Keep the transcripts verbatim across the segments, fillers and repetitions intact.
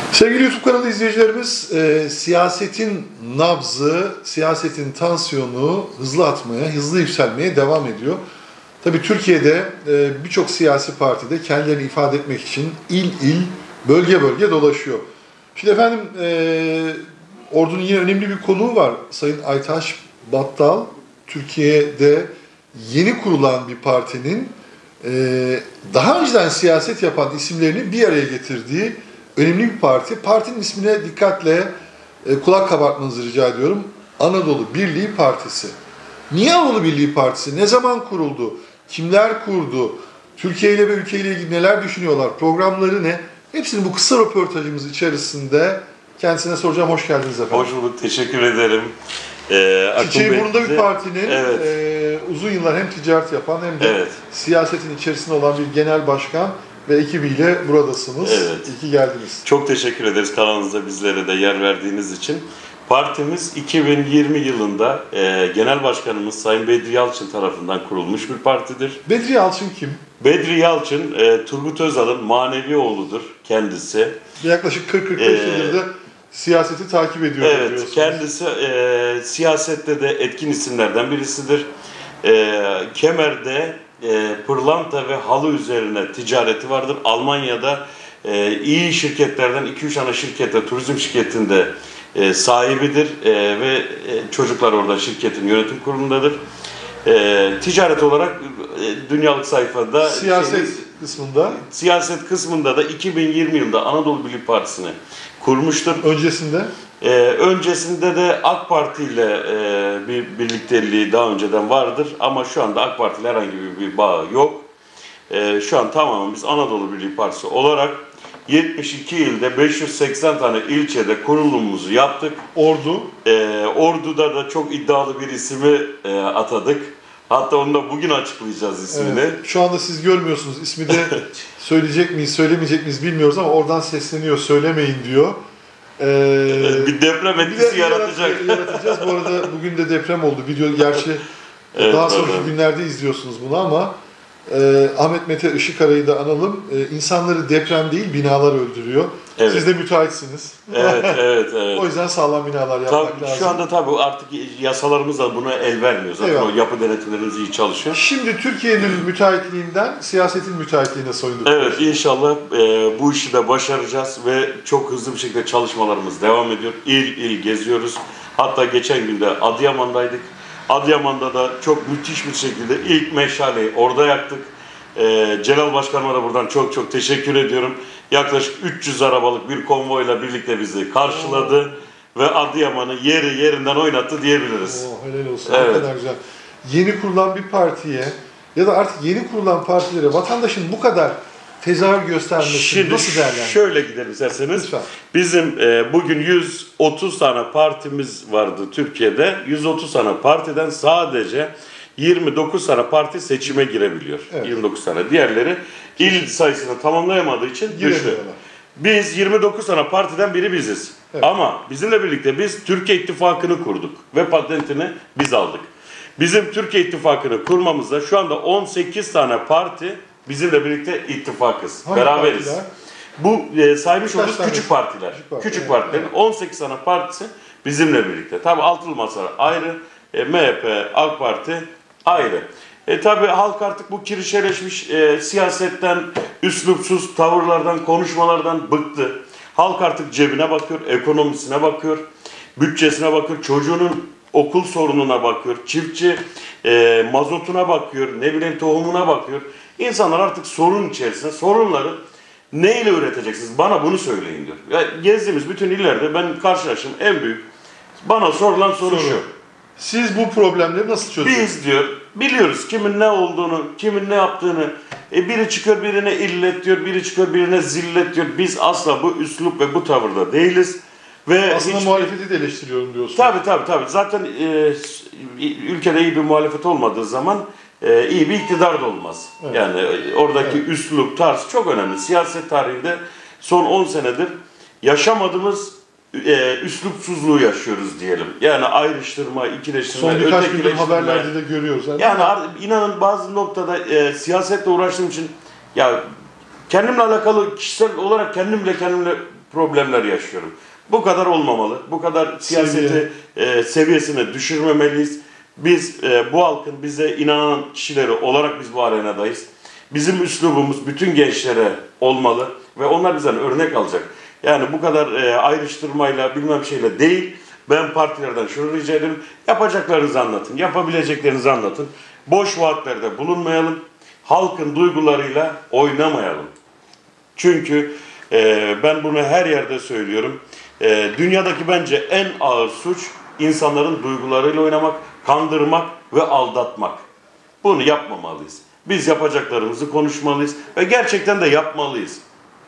Sevgili YouTube kanalı izleyicilerimiz, e, siyasetin nabzı, siyasetin tansiyonu hızlı atmaya, hızlı yükselmeye devam ediyor. Tabii Türkiye'de e, birçok siyasi partide kendilerini ifade etmek için il il, bölge bölge dolaşıyor. Şimdi efendim, e, Ordu'nun yine önemli bir konuğu var. Sayın Aytaş Battal, Türkiye'de yeni kurulan bir partinin e, daha önceden siyaset yapan isimlerini bir araya getirdiği önemli bir parti. Partinin ismine dikkatle e, kulak kabartmanızı rica ediyorum. Anadolu Birliği Partisi. Niye Anadolu Birliği Partisi? Ne zaman kuruldu? Kimler kurdu? Türkiye ile ve ülke ile ilgili neler düşünüyorlar? Programları ne? Hepsini bu kısa röportajımız içerisinde kendisine soracağım. Hoş geldiniz efendim. Hoş bulduk. Teşekkür ederim. Ee, Çiçeği burnunda bir partinin evet. e, uzun yıllar hem ticaret yapan hem de evet. siyasetin içerisinde olan bir genel başkan ve ekibiyle buradasınız. Evet. İyi ki geldiniz. Çok teşekkür ederiz kanalınızda bizlere de yer verdiğiniz için. Partimiz iki bin yirmi yılında e, Genel Başkanımız Sayın Bedri Yalçın tarafından kurulmuş bir partidir. Bedri Yalçın kim? Bedri Yalçın, e, Turgut Özal'ın manevi oğludur kendisi. Yaklaşık kırk kırk beş ee, yıldır da siyaseti takip ediyor. Evet, diyorsunuz. Kendisi e, siyasette de etkin isimlerden birisidir. E, Kemer'de e, pırlanta ve halı üzerine ticareti vardır. Almanya'da e, iyi şirketlerden iki üç ana şirkette, turizm şirketinde e, sahibidir e, ve e, çocuklar orada şirketin yönetim kurulundadır. E, ticaret olarak e, dünyalık sayfada siyaset şey, kısmında siyaset kısmında da iki bin yirmi yılında Anadolu Birliği Partisi'ni kurmuştur. Öncesinde? Ee, öncesinde de AK Parti ile e, bir birlikteliği daha önceden vardır ama şu anda AK Parti ile herhangi bir, bir bağı yok. E, şu an tamamen biz Anadolu Birliği Partisi olarak yetmiş iki ilde beş yüz seksen tane ilçede kurulumumuzu yaptık. Ordu? E, Ordu'da da çok iddialı bir ismi e, atadık. Hatta onu da bugün açıklayacağız ismini. Evet, şu anda siz görmüyorsunuz. İsmi de söyleyecek miyiz, söylemeyecek miyiz bilmiyoruz ama oradan sesleniyor, söylemeyin diyor. Ee, bir deprem etkisi bir yaratacak. Yaratacağız. Bu arada bugün de deprem oldu. Video gerçi evet, daha sonraki evet. günlerde izliyorsunuz bunu ama e, Ahmet Mete Işıkara'yı da analım. E, insanları deprem değil, binalar öldürüyor. Evet. Siz de müteahhitsiniz. Evet, evet, evet. O yüzden sağlam binalar yapmak tabii, lazım. Şu anda tabii artık yasalarımız da buna el vermiyor. Zaten evet. o yapı denetimlerimiz iyi çalışıyor. Şimdi Türkiye'nin müteahhitliğinden siyasetin müteahhitliğine soyunduk. Evet, inşallah e, bu işi de başaracağız ve çok hızlı bir şekilde çalışmalarımız devam ediyor. İl il geziyoruz. Hatta geçen gün de Adıyaman'daydık. Adıyaman'da da çok müthiş bir şekilde ilk meşaleyi orada yaktık. Ee, Celal Başkanıma da buradan çok çok teşekkür ediyorum. Yaklaşık üç yüz arabalık bir konvoyla birlikte bizi karşıladı Oo. ve Adıyaman'ı yeri yerinden oynattı diyebiliriz. Oo, helal olsun. Evet. Ne kadar güzel. Yeni kurulan bir partiye ya da artık yeni kurulan partilere vatandaşın bu kadar tezahür göstermesi Şimdi nasıl değerlendiriyorsunuz? Şöyle gidelim isterseniz. Lütfen. Bizim e, bugün yüz otuz tane partimiz vardı Türkiye'de. yüz otuz tane partiden sadece yirmi dokuz tane parti seçime girebiliyor. Evet. yirmi dokuz tane. Diğerleri il sayısını tamamlayamadığı için düştü. Biz yirmi dokuz tane partiden biri biziz. Evet. Ama bizimle birlikte biz Türkiye İttifakı'nı kurduk ve patentini biz aldık. Bizim Türkiye İttifakı'nı kurmamızda şu anda on sekiz tane parti bizimle birlikte ittifakız. Hangi beraberiz. Partiler? Bu e, saymış olduğumuz Kaç küçük partiler. Küçük, parti. küçük evet, partilerin evet. on sekiz tane partisi bizimle birlikte. Tabii altılı masa ayrı, e, M H P, AK Parti ayrı. E tabi halk artık bu kirişeleşmiş e, siyasetten, üslupsuz tavırlardan, konuşmalardan bıktı. Halk artık cebine bakıyor, ekonomisine bakıyor, bütçesine bakıyor, çocuğunun okul sorununa bakıyor, çiftçi e, mazotuna bakıyor, ne bileyim tohumuna bakıyor. İnsanlar artık sorun içerisinde, sorunları neyle üreteceksiniz? Bana bunu söyleyin diyor. Ya, gezdiğimiz bütün illerde ben karşılaştım en büyük, bana sorulan soru, soru. şu. Siz bu problemleri nasıl çözüyorsunuz? Biz diyor, biliyoruz kimin ne olduğunu, kimin ne yaptığını. E biri çıkıyor birine illet diyor, biri çıkıyor birine zillet diyor. Biz asla bu üslup ve bu tavırda değiliz. Ve aslında hiçbir... muhalefeti de eleştiriyorum diyorsunuz. Tabii tabii tabii. Zaten e, ülkede iyi bir muhalefet olmadığı zaman e, iyi bir iktidar da olmaz. Evet. Yani oradaki evet. üslup, tarz çok önemli. Siyaset tarihinde son on senedir yaşamadığımız e, üslupsuzluğu yaşıyoruz diyelim. Yani ayrıştırma, ikileştirme, son birkaç gündür ötekileştirme. haberlerde de görüyoruz. Yani, yani inanın bazı noktada e, siyasetle uğraştığım için ya kendimle alakalı kişisel olarak kendimle kendimle problemler yaşıyorum. Bu kadar olmamalı. Bu kadar siyaseti e, seviyesine düşürmemeliyiz. Biz e, bu halkın bize inanan kişileri olarak biz bu arenadayız. Bizim üslubumuz bütün gençlere olmalı ve onlar bizden örnek alacak. Yani bu kadar e, ayrıştırmayla bilmem şeyle değil. Ben partilerden şunu rica ederim. Yapacaklarınızı anlatın. Yapabileceklerinizi anlatın. Boş vaatlerde bulunmayalım. Halkın duygularıyla oynamayalım. Çünkü e, ben bunu her yerde söylüyorum. E, dünyadaki bence en ağır suç insanların duygularıyla oynamak, kandırmak ve aldatmak. Bunu yapmamalıyız. Biz yapacaklarımızı konuşmalıyız ve gerçekten de yapmalıyız.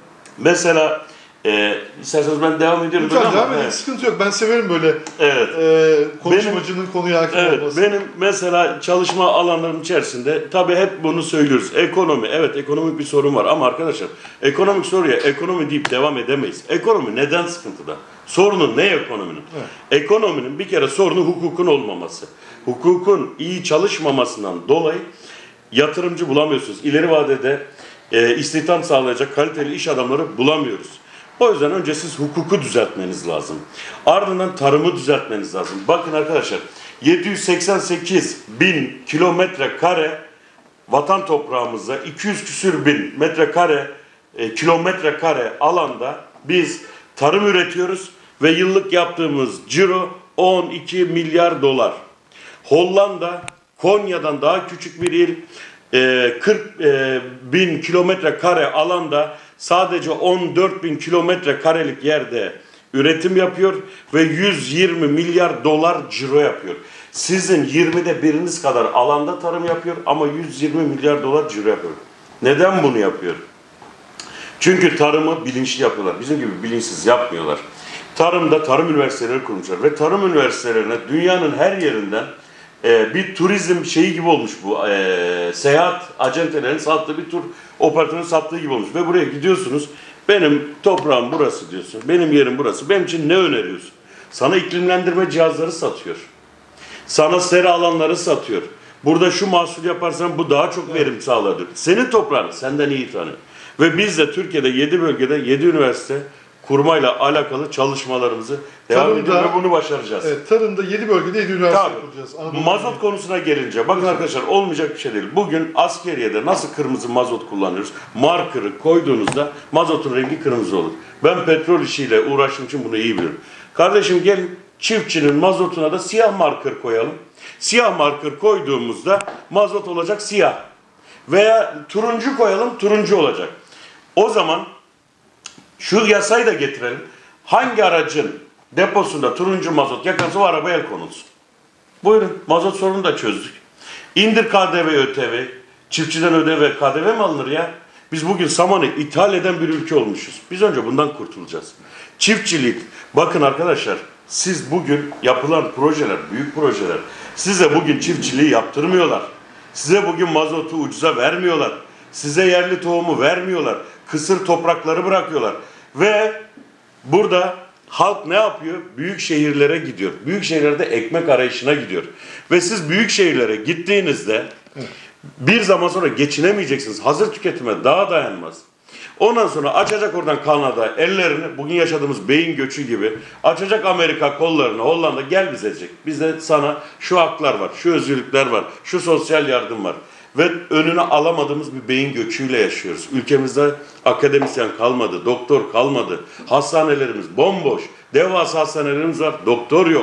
Mesela e, isterseniz ben devam ediyorum. Lütfen devam edin, evet. Sıkıntı yok. Ben severim böyle evet. e, konuşmacının benim, konuya hakim evet, olması. Benim mesela çalışma alanlarım içerisinde tabii hep bunu söylüyoruz. Ekonomi, evet ekonomik bir sorun var ama arkadaşlar ekonomik soruya ekonomi deyip devam edemeyiz. Ekonomi neden sıkıntıda? Sorunu ne ekonominin? Evet. Ekonominin bir kere sorunu hukukun olmaması. Hukukun iyi çalışmamasından dolayı yatırımcı bulamıyorsunuz. İleri vadede e, istihdam sağlayacak kaliteli iş adamları bulamıyoruz. O yüzden önce siz hukuku düzeltmeniz lazım. Ardından tarımı düzeltmeniz lazım. Bakın arkadaşlar yedi yüz seksen sekiz bin kilometre kare vatan toprağımızda iki yüz küsür bin metrekare e, kilometre kare alanda biz tarım üretiyoruz ve yıllık yaptığımız ciro on iki milyar dolar. Hollanda Konya'dan daha küçük bir il, kırk bin kilometre kare alanda sadece on dört bin kilometre karelik yerde üretim yapıyor ve yüz yirmi milyar dolar ciro yapıyor. Sizin yirmide biriniz kadar alanda tarım yapıyor ama yüz yirmi milyar dolar ciro yapıyor. Neden bunu yapıyor? Çünkü tarımı bilinçli yapıyorlar. Bizim gibi bilinçsiz yapmıyorlar. Tarımda tarım üniversiteleri kurmuşlar ve tarım üniversitelerine dünyanın her yerinden e, bir turizm şeyi gibi olmuş bu. E, seyahat acentelerinin sattığı bir tur operatörün sattığı gibi olmuş. Ve buraya gidiyorsunuz. Benim toprağım burası diyorsun. Benim yerim burası. Benim için ne öneriyorsun? Sana iklimlendirme cihazları satıyor. Sana sera alanları satıyor. Burada şu mahsul yaparsan bu daha çok verim sağlar diyor. Senin toprağını senden iyi tanıyor. Ve biz de Türkiye'de yedi bölgede yedi üniversite kurmayla alakalı çalışmalarımızı devam ediyoruz ve bunu başaracağız. Evet, tarımda yedi bölgede yedi üniversite kuracağız. Anadolu mazot gibi. Konusuna gelince, bakın arkadaşlar olmayacak bir şey değil. Bugün askeriyede nasıl kırmızı mazot kullanıyoruz? Marker'ı koyduğunuzda mazotun rengi kırmızı olur. Ben petrol işiyle uğraştığım için bunu iyi biliyorum. Kardeşim gelin çiftçinin mazotuna da siyah marker koyalım. Siyah marker koyduğumuzda mazot olacak siyah. Veya turuncu koyalım, turuncu olacak. O zaman şu yasayı da getirelim. Hangi aracın deposunda turuncu mazot yakarsa o arabaya el konulsun. Buyurun, mazot sorunu da çözdük. İndir K D V, ÖTV. Çiftçiden ÖTV ve K D V mi alınır ya? Biz bugün samanı ithal eden bir ülke olmuşuz. Biz önce bundan kurtulacağız. Çiftçilik. Bakın arkadaşlar, siz bugün yapılan projeler, büyük projeler, size bugün çiftçiliği yaptırmıyorlar. Size bugün mazotu ucuza vermiyorlar. Size yerli tohumu vermiyorlar. Kısır toprakları bırakıyorlar. Ve burada halk ne yapıyor? Büyük şehirlere gidiyor. Büyük şehirlerde ekmek arayışına gidiyor. Ve siz büyük şehirlere gittiğinizde bir zaman sonra geçinemeyeceksiniz. Hazır tüketime daha dayanmaz. Ondan sonra açacak oradan Kanada ellerini, bugün yaşadığımız beyin göçü gibi, açacak Amerika kollarını, Hollanda gel bize diyecek. Bizde sana şu haklar var, şu özgürlükler var, şu sosyal yardım var. Ve önüne alamadığımız bir beyin göçüyle yaşıyoruz. Ülkemizde akademisyen kalmadı, doktor kalmadı. Hastanelerimiz bomboş. Devasa hastanelerimiz var, doktor yok.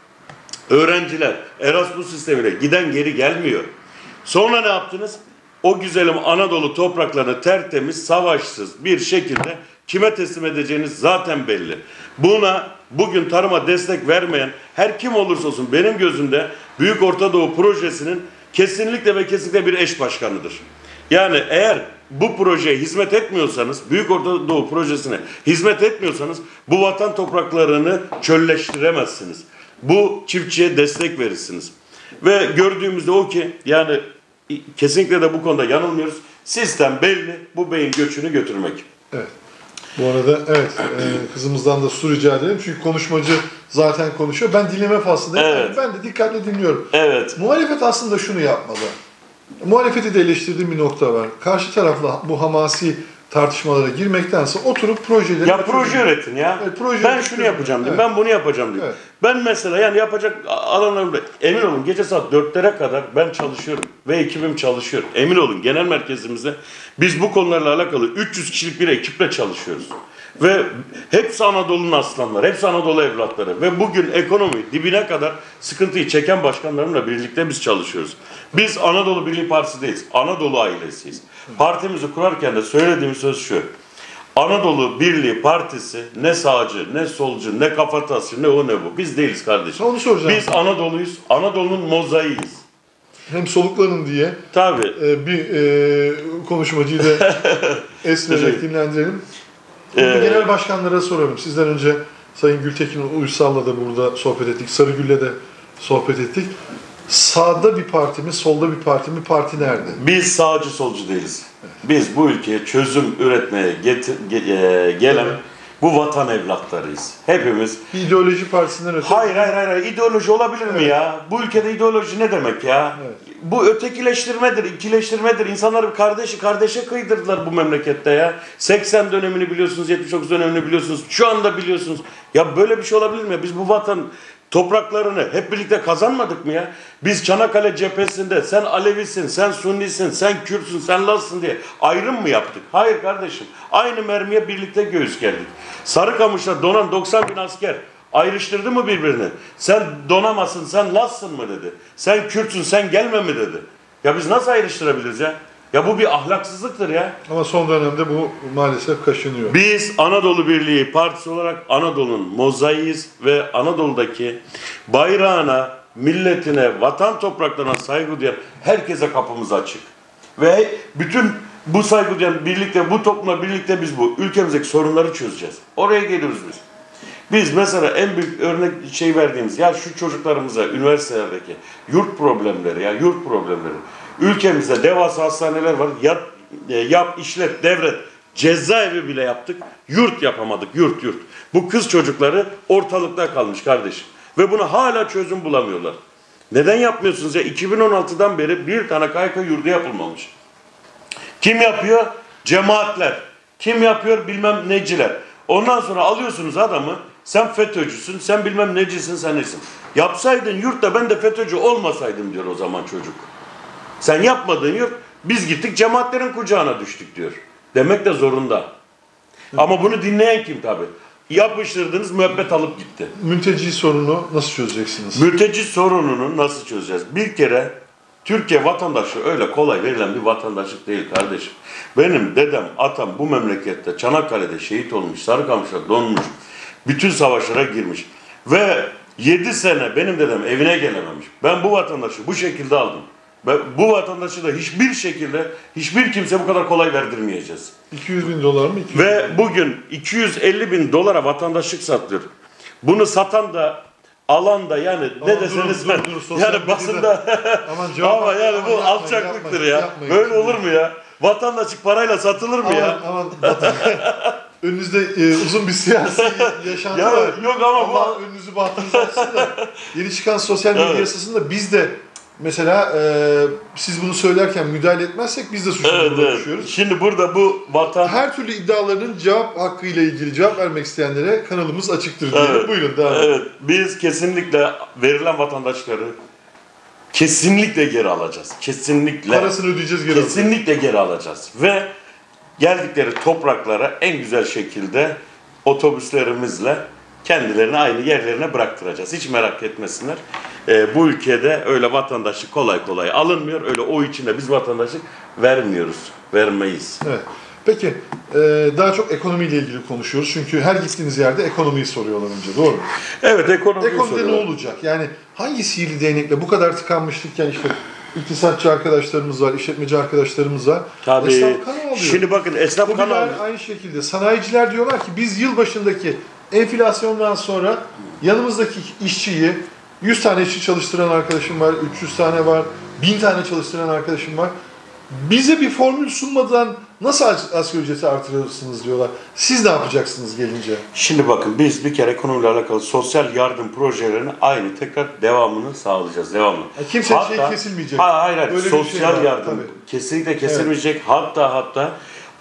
Öğrenciler Erasmus sistemiyle giden geri gelmiyor. Sonra ne yaptınız? O güzelim Anadolu topraklarını tertemiz, savaşsız bir şekilde kime teslim edeceğiniz zaten belli. Buna bugün tarıma destek vermeyen her kim olursa olsun benim gözümde Büyük Orta Doğu Projesi'nin kesinlikle ve kesinlikle bir eş başkanıdır. Yani eğer bu projeye hizmet etmiyorsanız, Büyük Orta Doğu Projesi'ne hizmet etmiyorsanız bu vatan topraklarını çölleştiremezsiniz. Bu çiftçiye destek verirsiniz. Ve gördüğümüzde o ki yani kesinlikle de bu konuda yanılmıyoruz. Sistem belli, bu beyin göçünü götürmek. Evet. Bu arada evet e, kızımızdan da su rica edelim. Çünkü konuşmacı zaten konuşuyor. Ben dinleme faslındayım. Evet. Yani ben de dikkatle dinliyorum. Evet. Muhalefet aslında şunu yapmalı. Muhalefeti de eleştirdiğim bir nokta var. Karşı tarafla bu hamasi tartışmalara girmektense oturup projeleri... Ya proje üretin ya. Evet, proje ben üretin. şunu yapacağım diyor. Evet. Ben bunu yapacağım diyor. Evet. Ben mesela yani yapacak alanlarımda emin olun gece saat dörtlere kadar ben çalışıyorum ve ekibim çalışıyor. Emin olun genel merkezimizde biz bu konularla alakalı üç yüz kişilik bir ekiple çalışıyoruz. Ve hepsi Anadolu'nun aslanları, hepsi Anadolu evlatları. Ve bugün ekonomi dibine kadar sıkıntıyı çeken başkanlarımla birlikte biz çalışıyoruz. Biz Anadolu Birliği Partisi değiliz, Anadolu ailesiyiz. Partimizi kurarken de söylediğim söz şu. Anadolu Birliği Partisi ne sağcı, ne solcu, ne kafatası, ne o ne bu. Biz değiliz kardeşim. Onu soracağım. Biz Anadolu'yuz, Anadolu'nun mozaiğiyiz. Hem soluklanın diye Tabii. e, bir e, konuşmacıyı da esmerek dinlendirelim. Ee, genel başkanlara soralım. Sizden önce Sayın Gültekin Uysal'la da burada sohbet ettik. Sarıgül'le de sohbet ettik. Sağda bir parti mi, solda bir parti mi? Parti nerede? Biz sağcı solcu değiliz. Evet. Biz bu ülkeye çözüm üretmeye getir, ge, e, gelen evet. bu vatan evlatlarıyız. Hepimiz. Bir ideoloji partisinden öte. Hayır hayır hayır. İdeoloji olabilir evet. mi ya? Bu ülkede ideoloji ne demek ya? Evet. Bu ötekileştirmedir, ikileştirmedir. İnsanları kardeşi kardeşe kıydırdılar bu memlekette ya. seksen dönemini biliyorsunuz, yetmiş dokuz dönemini biliyorsunuz. Şu anda biliyorsunuz. Ya böyle bir şey olabilir mi? Biz bu vatan topraklarını hep birlikte kazanmadık mı ya? Biz Çanakkale cephesinde sen Alevisin, sen Sunnisin, sen Kürtsün, sen Lazsın diye ayrım mı yaptık? Hayır kardeşim. Aynı mermiye birlikte göğüs gerdik. Sarıkamış'ta donan doksan bin asker ayrıştırdı mı birbirini? Sen donamasın, sen Lazsın mı dedi. Sen Kürtsün, sen gelme mi dedi. Ya biz nasıl ayrıştırabiliriz ya? Ya bu bir ahlaksızlıktır ya. Ama son dönemde bu maalesef kaşınıyor. Biz Anadolu Birliği Partisi olarak Anadolu'nun mozaiğiyiz ve Anadolu'daki bayrağına, milletine, vatan topraklarına saygı duyan herkese kapımız açık. Ve bütün bu saygı duyan birlikte, bu toplumla birlikte biz bu ülkemizdeki sorunları çözeceğiz. Oraya geliyoruz biz. Biz mesela en büyük örnek şey verdiğimiz, ya şu çocuklarımıza üniversitelerdeki yurt problemleri, ya yurt problemleri. Ülkemizde devasa hastaneler var. Yap, yap işlet, devret, cezaevi bile yaptık. Yurt yapamadık, yurt yurt. Bu kız çocukları ortalıkta kalmış kardeşim. Ve buna hala çözüm bulamıyorlar. Neden yapmıyorsunuz ya? iki bin on altıdan beri bir tane K Y K yurdu yapılmamış. Kim yapıyor? Cemaatler. Kim yapıyor? Bilmem neciler. Ondan sonra alıyorsunuz adamı. Sen FETÖ'cüsün, sen bilmem necisin, sen nesin. Yapsaydın yurtta ben de FETÖ'cü olmasaydım diyor o zaman çocuk. Sen yapmadığın yurt, biz gittik cemaatlerin kucağına düştük diyor. Demek de zorunda. Hı. Ama bunu dinleyen kim tabi? Yapıştırdınız, müebbet alıp gitti. Mülteci sorunu nasıl çözeceksiniz? Mülteci sorununu nasıl çözeceğiz? Bir kere Türkiye vatandaşı öyle kolay verilen bir vatandaşlık değil kardeşim. Benim dedem, atam bu memlekette Çanakkale'de şehit olmuş, Sarıkamış'ta donmuş, bütün savaşlara girmiş. Ve yedi sene benim dedem evine gelememiş. Ben bu vatandaşı bu şekilde aldım. Ve bu vatandaşı da hiçbir şekilde, hiçbir kimse bu kadar kolay verdirmeyeceğiz. iki yüz bin dolar mı? Ve bugün iki yüz elli bin dolara vatandaşlık satılıyor. Bunu satan da, alan da yani Ama ne deseniz dur, dur, dur, yani basında Aman ama yani bu yapmayın, alçaklıktır yapmayın, ya. yapmayın. Böyle olur mu ya? Vatandaşlık parayla satılır mı aman, ya? Aman vatan. Önünüzde e, uzun bir siyasi yaşantı ya, var. Yok ama Allah bu... önünüzü bahtınızı açsın da. Yeni çıkan sosyal medya evet. yasasında biz de mesela e, siz bunu söylerken müdahale etmezsek biz de suçlu evet, duruma evet. düşüyoruz. Şimdi burada bu vatan... Her türlü iddialarının cevap hakkıyla ilgili cevap vermek isteyenlere kanalımız açıktır diye. Evet. Buyurun devam edin. Evet. Biz kesinlikle verilen vatandaşları kesinlikle geri alacağız. Kesinlikle. Parasını ödeyeceğiz, geri alacağız. Kesinlikle geri alacağız. Ve geldikleri topraklara en güzel şekilde otobüslerimizle kendilerini aynı yerlerine bıraktıracağız. Hiç merak etmesinler. Ee, bu ülkede öyle vatandaşlık kolay kolay alınmıyor. Öyle o içinde biz vatandaşlık vermiyoruz. Vermeyiz. Evet. Peki e, daha çok ekonomiyle ilgili konuşuyoruz. Çünkü her gittiğiniz yerde ekonomiyi soruyorlar önce. Doğru mu? Evet, ekonomiyi Ekonomide soruyorlar. ne olacak? Yani hangi sihirli değnekle bu kadar tıkanmışlıkken işte iktisatçı arkadaşlarımız var, işletmeci arkadaşlarımız var. Tabii. Esnaf kan ağlıyor. Şimdi bakın esnaf kan Hobiler ağlıyor. aynı şekilde. Sanayiciler diyorlar ki biz yılbaşındaki enflasyondan sonra yanımızdaki işçiyi yüz tane işçi çalıştıran arkadaşım var, üç yüz tane var, bin tane çalıştıran arkadaşım var. Bize bir formül sunmadan nasıl asgari ücreti artırırsınız diyorlar. Siz ne yapacaksınız gelince? Şimdi bakın biz bir kere ekonomiyle alakalı sosyal yardım projelerinin aynı tekrar devamını sağlayacağız. Devamlı. Ya kimse hatta, şey kesilmeyecek. Hayır hayır. Böyle sosyal şey var, yardım tabii. kesinlikle kesilmeyecek. Evet. Hatta hatta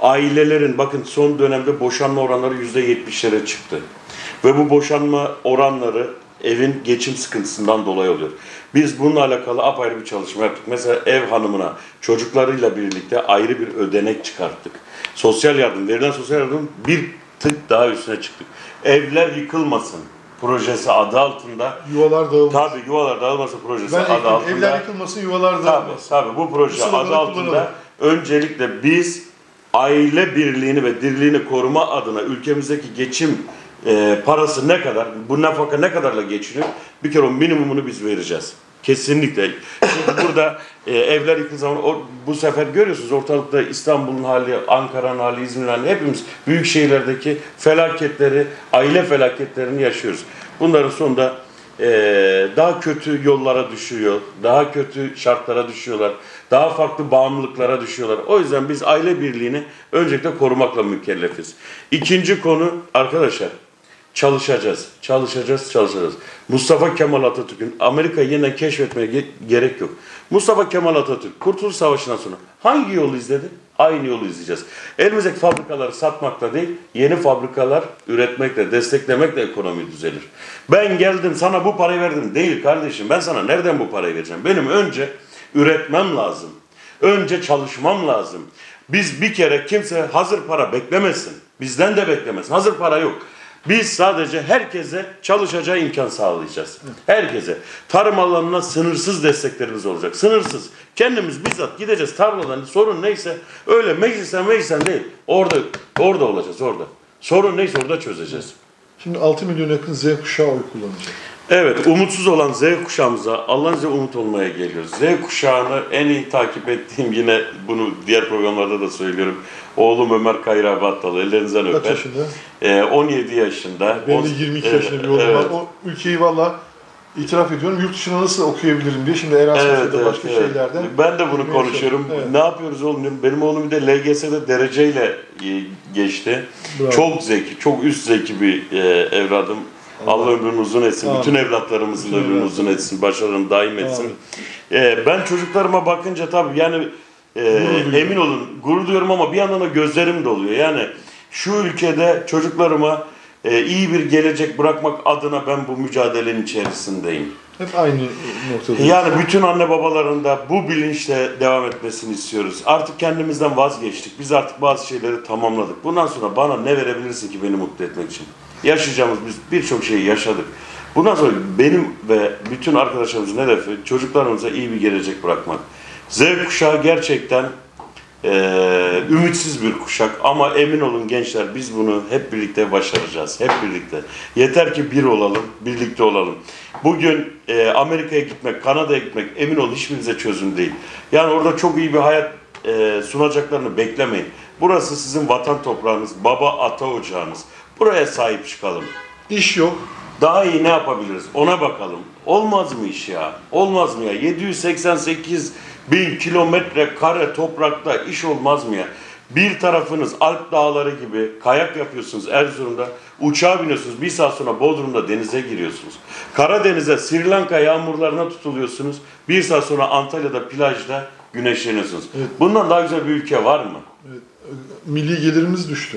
Ailelerin, bakın son dönemde boşanma oranları yüzde yetmişlere çıktı. Ve bu boşanma oranları evin geçim sıkıntısından dolayı oluyor. Biz bununla alakalı apayrı bir çalışma yaptık. Mesela ev hanımına çocuklarıyla birlikte ayrı bir ödenek çıkarttık. Sosyal yardım, verilen sosyal yardım bir tık daha üstüne çıktık. Evler yıkılmasın projesi adı altında. Yuvalar dağılmasın. Tabii yuvalar dağılmasın projesi Ben adı ekledim, altında. evler yıkılmasın, yuvalar Tabii, dağılmasın. tabii bu proje Bu adı altında kullanalım. öncelikle biz aile birliğini ve dirliğini koruma adına ülkemizdeki geçim e, parası ne kadar, bu nafaka ne kadarla geçiniyor, bir kere o minimumunu biz vereceğiz. Kesinlikle. Çünkü burada e, evler yıkıldığı zaman o, bu sefer görüyorsunuz ortalıkta İstanbul'un hali, Ankara'nın hali, İzmir'in hali, hepimiz büyük şehirlerdeki felaketleri, aile felaketlerini yaşıyoruz. Bunların sonunda e, daha kötü yollara düşüyor, daha kötü şartlara düşüyorlar, daha farklı bağımlılıklara düşüyorlar. O yüzden biz aile birliğini öncelikle korumakla mükellefiz. İkinci konu arkadaşlar, çalışacağız, çalışacağız, çalışacağız. Mustafa Kemal Atatürk'ün Amerika'yı yeniden keşfetmeye ge- gerek yok. Mustafa Kemal Atatürk Kurtuluş Savaşı'ndan sonra hangi yolu izledi? Aynı yolu izleyeceğiz. Elimizdeki fabrikaları satmakla değil, yeni fabrikalar üretmekle, desteklemekle ekonomi düzelir. Ben geldim sana bu parayı verdim. Değil kardeşim, ben sana nereden bu parayı vereceğim? Benim önce üretmem lazım. Önce çalışmam lazım. Biz bir kere kimse hazır para beklemesin. Bizden de beklemesin. Hazır para yok. Biz sadece herkese çalışacağı imkan sağlayacağız. Herkese. Tarım alanına sınırsız desteklerimiz olacak. Sınırsız. Kendimiz bizzat gideceğiz tarladan. Sorun neyse öyle meclisten meclisten değil. Orada orada olacağız orada. Sorun neyse orada çözeceğiz. Şimdi altı milyon yakın Z kuşağı oy kullanacak. Evet, umutsuz olan Z kuşağımıza Allah'ın izniyle umut olmaya geliyoruz. Z kuşağını en iyi takip ettiğim, yine bunu diğer programlarda da söylüyorum. Oğlum Ömer Kayra Battalı, ellerinizden öper. Kaç yaşında? Ee, on yedi yaşında. Benim de yirmi iki yaşında bir oğlum evet. var. O ülkeyi valla itiraf ediyorum. Yurt dışına nasıl okuyabilirim diye. Şimdi Erasmus'ta Evet, da evet, başka evet. şeylerden. Ben de bunu konuşuyorum. Evet. Ne yapıyoruz oğlum diyorum. Benim oğlum bir de L G S'de dereceyle e, geçti. Bravo. Çok zeki, çok üst zeki bir e, evladım. Allah, Allah ömrünü uzun etsin. Amin. Bütün evlatlarımızın Bütün ömrünü evlat. uzun etsin. Başarılarını daim etsin. E, ben çocuklarıma bakınca tabii yani e, emin olun gurur duyuyorum ama bir yandan da gözlerim doluyor. Yani şu ülkede çocuklarıma e, iyi bir gelecek bırakmak adına ben bu mücadelenin içerisindeyim. Hep aynı noktada. Yani bütün anne babaların da bu bilinçle devam etmesini istiyoruz. Artık kendimizden vazgeçtik. Biz artık bazı şeyleri tamamladık. Bundan sonra bana ne verebilirsin ki beni mutlu etmek için? Yaşayacağımız biz birçok şeyi yaşadık. Bundan sonra benim ve bütün arkadaşlarımızın hedefi çocuklarımıza iyi bir gelecek bırakmak. Z kuşağı gerçekten e, ümitsiz bir kuşak ama emin olun gençler biz bunu hep birlikte başaracağız. Hep birlikte. Yeter ki bir olalım, birlikte olalım. Bugün e, Amerika'ya gitmek, Kanada'ya gitmek emin olun hiçbirinize çözüm değil. Yani orada çok iyi bir hayat e, sunacaklarını beklemeyin. Burası sizin vatan toprağınız, baba ata ocağınız. Buraya sahip çıkalım. İş yok. Daha iyi ne yapabiliriz? Ona bakalım. Olmaz mı iş ya? Olmaz mı ya? yedi yüz seksen sekiz bin kilometre kare toprakta iş olmaz mı ya? Bir tarafınız Alp dağları gibi kayak yapıyorsunuz Erzurum'da, uçağa biniyorsunuz, bir saat sonra Bodrum'da denize giriyorsunuz. Karadeniz'e, Sri Lanka yağmurlarına tutuluyorsunuz, bir saat sonra Antalya'da plajda güneşleniyorsunuz. Evet. Bundan daha güzel bir ülke var mı? Evet. Milli gelirimiz düştü.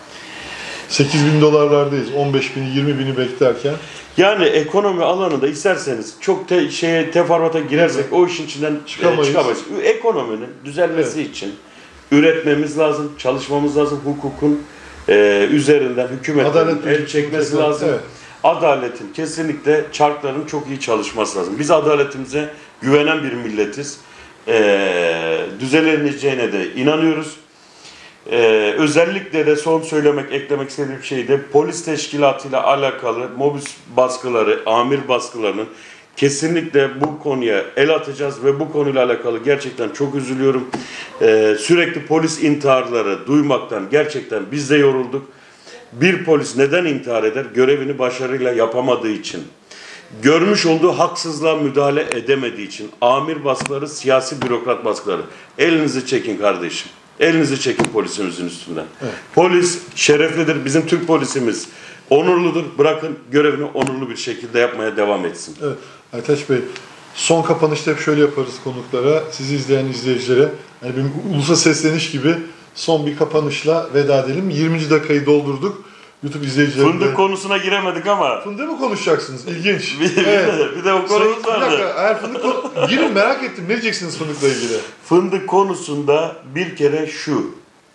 sekiz bin dolarlardayız. on beş bini, yirmi bini beklerken. Yani ekonomi alanında isterseniz çok te, şeye teferruata girersek o işin içinden Çıkamayız. e, çıkamayız. Ekonominin düzelmesi Evet. için üretmemiz lazım, çalışmamız lazım. Hukukun e, üzerinden hükümetin Adalet el çekmesi evet. lazım. Evet. Adaletin kesinlikle çarkların çok iyi çalışması lazım. Biz adaletimize güvenen bir milletiz. E, düzeleneceğine de inanıyoruz. Ee, özellikle de son söylemek, eklemek istediğim şey de polis teşkilatıyla alakalı mobüs baskıları, amir baskılarının kesinlikle bu konuya el atacağız ve bu konuyla alakalı gerçekten çok üzülüyorum. Ee, sürekli polis intiharları duymaktan gerçekten biz de yorulduk. Bir polis neden intihar eder? Görevini başarıyla yapamadığı için. Görmüş olduğu haksızlığa müdahale edemediği için. Amir baskıları, siyasi bürokrat baskıları. Elinizi çekin kardeşim. Elinizi çekin polisimizin üstünden. Evet. Polis şereflidir. Bizim Türk polisimiz onurludur. Bırakın görevini onurlu bir şekilde yapmaya devam etsin. Evet. Aytaç Bey, son kapanışta hep şöyle yaparız konuklara. Sizi izleyen izleyicilere. Yani bir ulusa sesleniş gibi son bir kapanışla veda edelim. yirminci dakikayı doldurduk. YouTube izleyicilerine. Fındık konusuna giremedik ama. Fındığı mı konuşacaksınız? İlginç. bir, bir, evet. de, bir de o konumuz Sayın, vardı. Bir dakika, eğer fındık konu... Girin, merak ettim. Ne diyeceksiniz fındıkla ilgili? Fındık konusunda bir kere şu.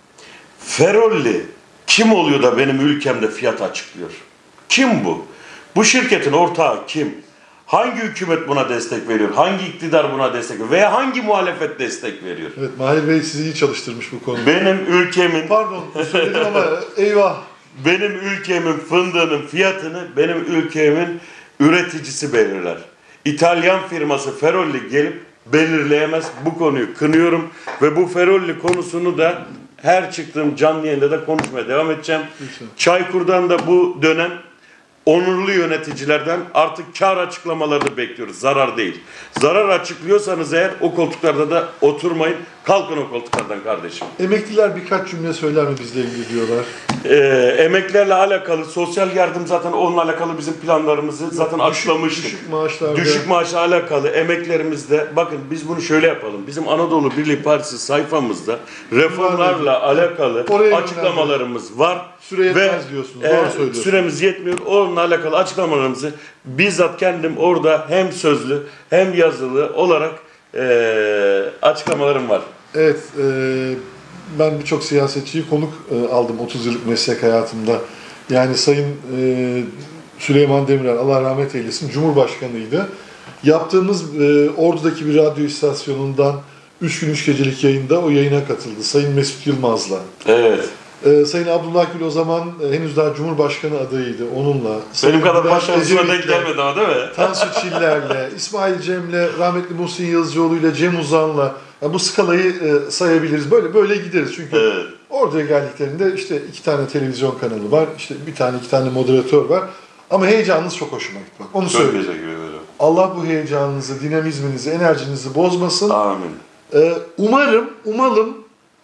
Ferolli kim oluyor da benim ülkemde fiyat açıklıyor? Kim bu? Bu şirketin ortağı kim? Hangi hükümet buna destek veriyor? Hangi iktidar buna destek veriyor? Veya hangi muhalefet destek veriyor? Evet, Mahir Bey sizi iyi çalıştırmış bu konuda. Benim ülkemin... Pardon, söyledim ama eyvah. Benim ülkemin fındığının fiyatını benim ülkemin üreticisi belirler. İtalyan firması Ferolli gelip belirleyemez. Bu konuyu kınıyorum ve bu Ferolli konusunu da her çıktığım canlı yayında da konuşmaya devam edeceğim. Lütfen. Çaykur'dan da bu dönem onurlu yöneticilerden artık kar açıklamalarını bekliyoruz. Zarar değil. Zarar açıklıyorsanız eğer o koltuklarda da oturmayın. Kalkın o koltuklardan kardeşim. Emekliler birkaç cümle söyler mi bizle ilgili diyorlar. Ee, emeklilerle alakalı sosyal yardım zaten onunla alakalı bizim planlarımızı zaten Düşük- açıklamıştık. Düşük maaşlarda. Düşük maaşla alakalı emeklerimizde bakın biz bunu şöyle yapalım. Bizim Anadolu Birliği Partisi sayfamızda reformlarla alakalı Oraya açıklamalarımız var. Süre yetmez diyorsunuz. Doğru e, söylüyorsunuz. Süremiz yetmiyor. Onunla alakalı açıklamalarımızı bizzat kendim orada hem sözlü hem yazılı olarak e, açıklamalarım var. Evet, e, ben birçok siyasetçiyi konuk e, aldım otuz yıllık meslek hayatımda. Yani Sayın e, Süleyman Demirel, Allah rahmet eylesin, Cumhurbaşkanıydı. Yaptığımız e, Ordu'daki bir radyo istasyonundan üç gün üç gecelik yayında o yayına katıldı. Sayın Mesut Yılmaz'la. Evet. E, Sayın Abdullah Gül o zaman e, henüz daha Cumhurbaşkanı adayıydı, onunla. Sayın Benim kadar Bülent başarısına denk Ecevit'le, gelmedi ama değil mi? Tansu Çiller'le, İsmail Cem'le, rahmetli Muhsin Yazıcıoğlu'yla, Cem Uzan'la, yani bu skalayı e, sayabiliriz. Böyle böyle gideriz çünkü Evet. oraya geldiklerinde işte iki tane televizyon kanalı var, işte bir tane iki tane moderatör var. Ama heyecanınız çok hoşuma gitti. Bak, onu Çok söyleyeyim. teşekkür ederim. Allah bu heyecanınızı, dinamizminizi, enerjinizi bozmasın. Amin. Ee, umarım, umalım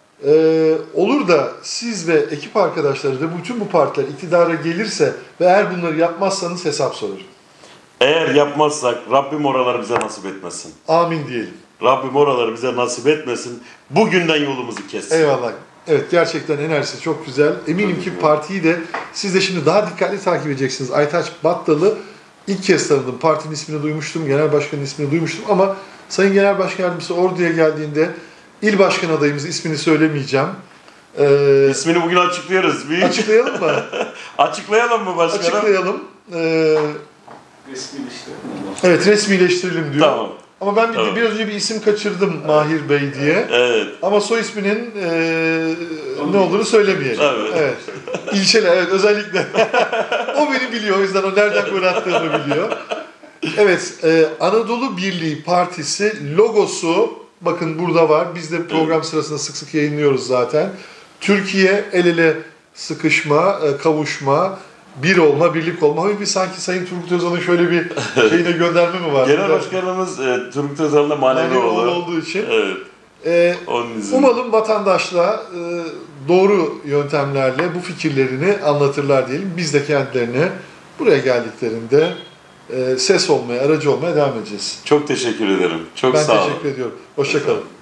e, olur da siz ve ekip arkadaşları ve bütün bu partiler iktidara gelirse ve eğer bunları yapmazsanız hesap sorarım. Eğer yapmazsak Rabbim oraları bize nasip etmesin. Amin diyelim. Rabbim oraları bize nasip etmesin. Bugünden yolumuzu kessin. Eyvallah. Evet, gerçekten enerjisi çok güzel. Eminim ki partiyi de siz de şimdi daha dikkatli takip edeceksiniz. Aytaç Battal'ı ilk kez tanıdım. Partinin ismini duymuştum, genel başkanın ismini duymuştum ama Sayın Genel Başkan Yardımcısı Ordu'ya geldiğinde il başkan adayımız, ismini söylemeyeceğim. Ee, İsmini bugün açıklıyoruz. Bir... açıklayalım mı? Açıklayalım mı başkanım? Açıklayalım. Ee, Resmileştirelim. evet, resmileştirelim diyor. Tamam. Ama ben bir, Tamam. biraz önce bir isim kaçırdım Mahir Bey diye. Evet. Ama soy isminin e, ne olduğunu söylemeyelim. Evet. Evet. İlçeler, evet, özellikle. O beni biliyor, o yüzden o nereden gol attığımı biliyor. Evet, e, Anadolu Birliği Partisi logosu, bakın burada var. Biz de program sırasında sık sık yayınlıyoruz zaten. Türkiye el ele sıkışma, e, kavuşma, bir olma, birlik olma. Ama bir sanki Sayın Turgut Özal'ın şöyle bir şeyine gönderme mi var? Genel Başkanımız e, Turgut Özal'ın da manevi Yani oğlu. olduğu için. Evet. E, Onun izniyle. Umalım vatandaşla e, doğru yöntemlerle bu fikirlerini anlatırlar diyelim. Biz de kendilerine buraya geldiklerinde e, ses olmaya, aracı olmaya devam edeceğiz. Çok teşekkür ederim. Çok Ben sağ olun. teşekkür ediyorum. Hoşça kalın.